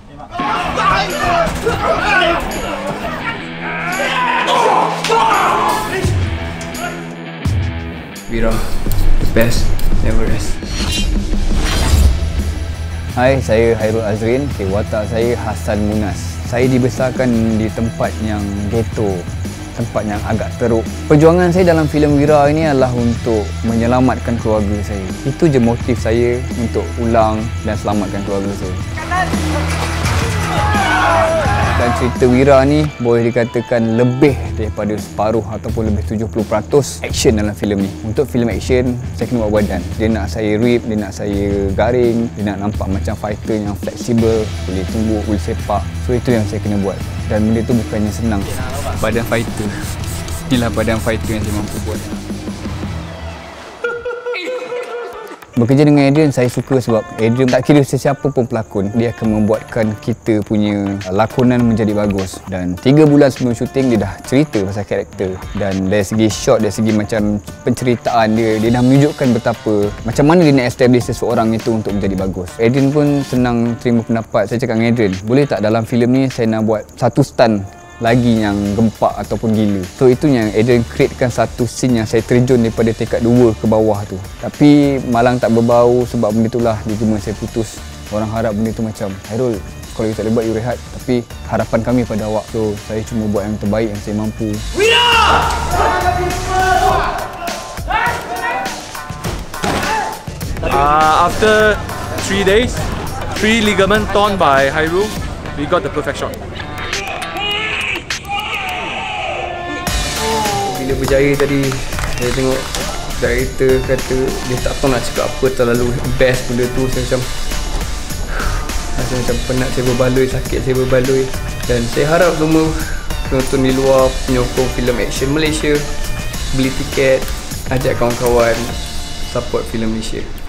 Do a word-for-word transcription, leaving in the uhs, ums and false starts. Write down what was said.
Wira, the best, never rest. Hai, saya Hairul Azrin. Okay, watak saya Hasan Munas. Saya dibesarkan di tempat yang ghetto, tempat yang agak teruk. Perjuangan saya dalam filem Wira ini adalah untuk menyelamatkan keluarga saya. Itu je motif saya untuk ulang dan selamatkan keluarga saya. Dan cerita Wira ni boleh dikatakan lebih daripada separuh ataupun lebih tujuh puluh peratus action dalam filem ni. Untuk filem action, saya kena buat badan. Dia nak saya rip, dia nak saya garing, dia nak nampak macam fighter yang fleksibel, boleh tumbuk, boleh sepak. So itu yang saya kena buat. Dan benda tu bukannya senang. Badan fighter. Inilah badan fighter yang saya mampu buat. Bekerja dengan Adrian saya suka sebab Adrian tak kira sesiapa pun pelakon, dia akan membuatkan kita punya lakonan menjadi bagus. Dan tiga bulan sebelum syuting dia dah cerita pasal karakter, dan dari segi shot, dari segi macam penceritaan dia, dia dah menunjukkan betapa macam mana dia nak establish seseorang itu untuk menjadi bagus. Adrian pun senang terima pendapat. Saya cakap dengan Adrian, boleh tak dalam filem ni saya nak buat satu stunt lagi yang gempak ataupun gila. So itu yang Adrian createkan satu scene yang saya terjun daripada tingkat dua ke bawah tu. Tapi malang tak berbau sebab benda itulah dia cuma saya putus. Orang harap benda tu macam, Hairul, kalau you tak boleh buat, you rehat. Tapi harapan kami pada awak. So saya cuma buat yang terbaik yang saya mampu. Wira! Uh, after three days, three ligament torn by Hairul, we got the perfect shot. Bila berjaya tadi, saya tengok director kata dia tak tahu nak cakap apa, terlalu best benda tu. Saya macam rasa macam penat saya berbaloi, sakit saya berbaloi. Dan saya harap semua penonton di luar penyokong filem action Malaysia beli tiket, ajak kawan-kawan support filem Malaysia.